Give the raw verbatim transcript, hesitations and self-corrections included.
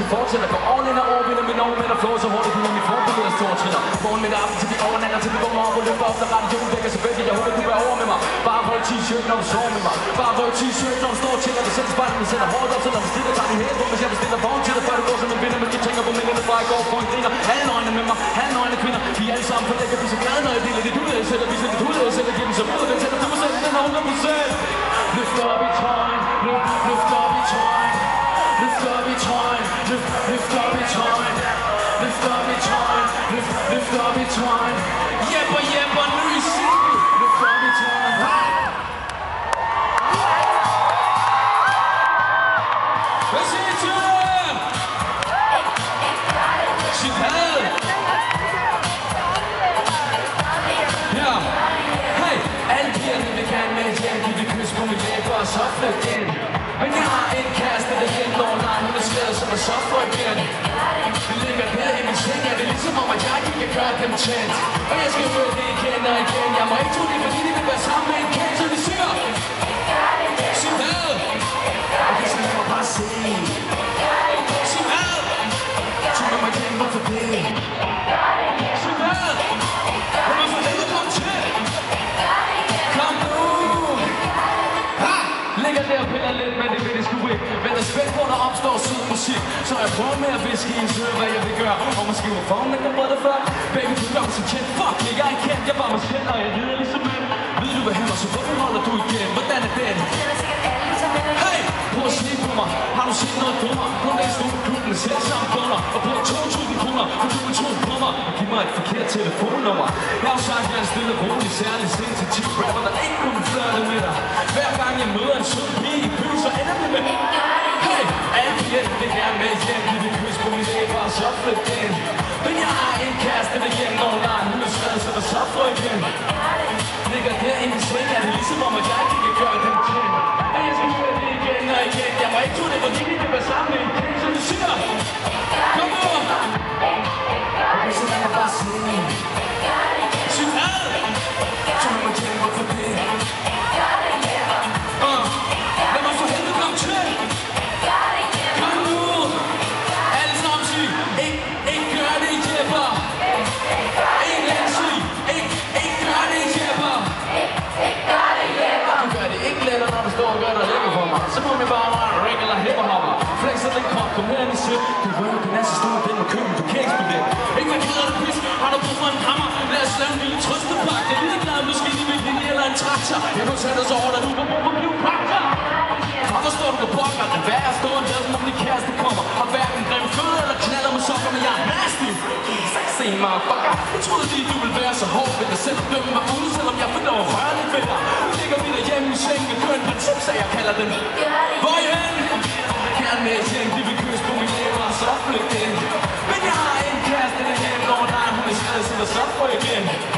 fortsætter. Går all in og overvinder min år, men der flår så hurtigt, når mit forbud er store træner. Morgen med aften til vi overnatter, til vi går op og løber op, der retter jorden vækker så væk. Jeg håber, du er over med mig. Bare røg t-shirt, når du sover med mig. Bare røg t-shirt, når du står og tjener. Du sætter spejlet, du sætter hårdt op, så når du stiller, tager din hæl på, hvis jeg bestiller vogn til dig, før du går som en vinder. Men de tænker på minderne fra i går for en griner. Alle nøgne med mig, alle nøgne kvinder. Vi er alle sammen for lækker, vi er så glade, når jeg deler det. Du ved, jeg sætter, vi sætter, du ved, jeg sætter, giver dem så ud. Den sætter du selv, den er hundrede procent. Løft op i trøjen, løft, løft op i trøjen. Løft op i trøjen, løft, løft op i trøjen. Løft op i trøjen, løft, løft op i trøjen. Yepha, Yepha, ny single. Løft op i trøjen. Hvad siger I til det? Sig had. Ja. Hey, alle pigerne vil gerne med hjem. De vil kysse på mit læber og så flytte igen. Men jeg har en kæreste, der hjælper over nej, hun er skadet, som er så for igen. Vi ligger der i min seng, er det ligesom om, at jeg ikke kan gøre dem tændt. Og jeg skal høre det igen og igen. Jeg må ikke tro det, fordi de vil være sammen med en kæld, så de siger. Sig hvad? Og det skal jeg bare se. Sig hvad? Så må man glemme, hvorfor det. Sig hvad? Hvor man får det komme til. Kom nu. Ha! Ligger der og piller lidt, men det vil det sgu ikke. Men der er spændt på, der opstår sød musik. Så jeg prøver med at viske i en sød, hvad jeg vil gøre. Og måske var formen, der brød det før. Baby, du gør mig så kendt. Fuck me, jeg er kendt. Jeg bare mig selv, og jeg rider ligesom mænd. Ved du hvad han var, så hvorfor holder du igen? Hvordan er den? Hey, prøv at snige på mig. Har du set noget dummer? På den store klub med selv samme kunder. Og på to tusind kroner, for du vil tro på mig. Og giv mig et forkert telefonnummer. Jeg har jo sagt, at jeg er en stille rolig, særlig sensitiv rapper, der ikke kunne flirte med dig. Hver gang jeg møder en sød pige i byen, så ender det med hey, alle pigerne vil gerne med hjem. De vil kysse på min læber og så flytte ind. Men jeg har en kæreste, der hjemme over nej, hun er skadet, så der så for igen. Ligger der i min seng, er det ligesom om, at jeg ikke kan gøre dem til. Og jeg skal høre det igen og igen. Jeg må ikke tro det, fordi de kan være sammen med en kæld, så du siger. Kom nu. Og så lad mig bare sige. Sig hvad? Så må man glemme, hvorfor det. Uh, lad mig for helvede komme til. Kom nu. Alle sammen sig. Ik, ik gør det, Yepha. En anden sig. Ik, ik gør det, Yepha. Du gør det ikke lettere, når du står og gør dig lækker for mig. Så må vi bare røre ring eller hipperhopper. Flexer den krop, kom her ind i sød. Det røver den er så stor, den må købe, du kan eksplodere. Ikke hvad gider du pis, har du brug for en hammer? Lad os lave en lille trøstepakke. Jeg er lige glad, måske de vil linje eller en traktor. Jeg må tage dig så hårdt, at du kan bruge på blive prakter. Og der står du på bokker, at hver er stor, der som om din kæreste kommer. Har hverken grimme fødder eller knaller med sokker, men jeg er nasty. Se mig, fucker. Jeg troede lige, du ville være så hård ved dig selv. Dømme mig ud, selvom jeg får lov at røre lidt ved dig. Nu ligger vi derhjemme i sengen, kører en princip, så jeg kalder den. Hvor er I hen? Gerne med hjem, de vil kysse på min læber og så flytte ind. Men jeg har en kæreste derhjemme over dig, hun er skadet, så der så for igen.